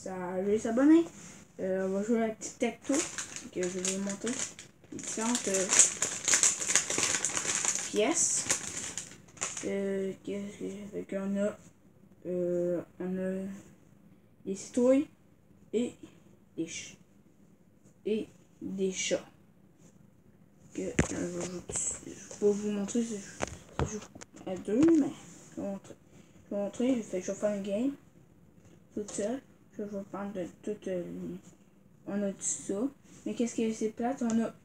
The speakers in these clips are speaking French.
à aller s'abonner. On va jouer à tic-tac-toe. Que je vais vous montrer les différentes pièces. Qu'est-ce que j'ai fait? On a des citrouilles et des chats. Que je vais vous montrer si je joue à deux, mais je vais vous montrer. Je vais faire une game toute seule. Je vais vous parler de tout. On a tout ça. Mais qu'est-ce que c'est plate? On a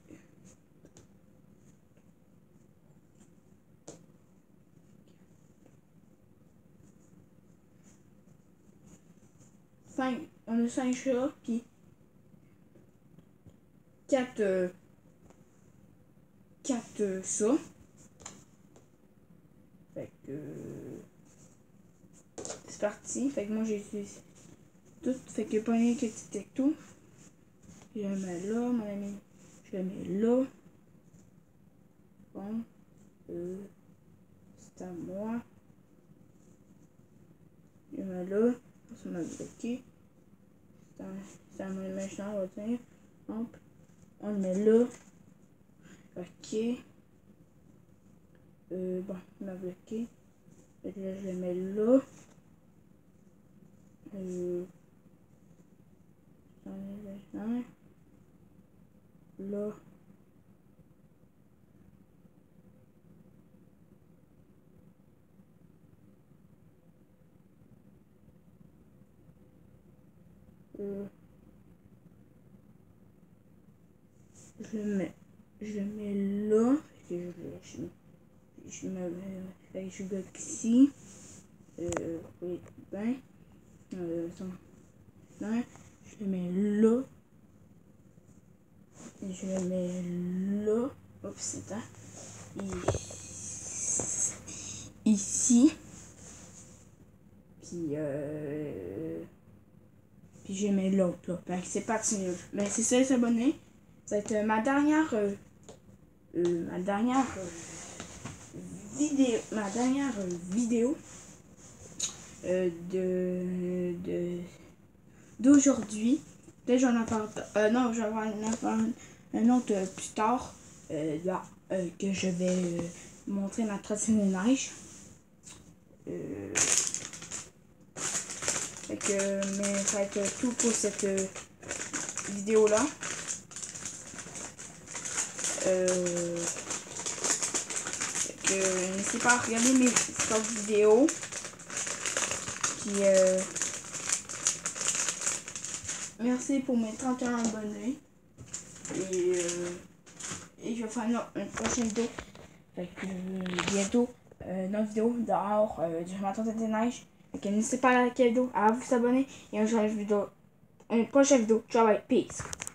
cinq chats, puis 4 ça. Fait que c'est parti. Fait que moi j'ai utilisé tout. Fait que pas rien que tic-tac-toe. Je le mets là, mon ami. Je le mets là. Bon. C'est à moi. Je le mets là. Ça m'a bloqué. C'est à moi le méchant, on va dire. Hop. On le met là. Ok. Bon, on m'a bloqué. Et là, je le mets là. Là. Je le mets là. Je bloque ici. Oui, ben. Je le mets là. Et je le mets là. Oups, c'est ça. Ici. Puis je mets l'autre là. C'est parti. Mais c'est ça, les abonnés. Ça va être ma dernière vidéo d'aujourd'hui. Peut-être j'en apprends non, j'en apprends un autre plus tard là, que je vais montrer ma trottinette de neige. Mais ça va être tout pour cette vidéo là. N'hésitez pas à regarder mes autres vidéos. Puis merci pour mes 31 abonnés. Et je vais faire une prochaine vidéo. Fait que bientôt, une autre vidéo dehors du matin de neige. Fait que n'hésitez pas à liker la vidéo, à vous abonner. Et une prochaine vidéo. Ciao, bye, peace.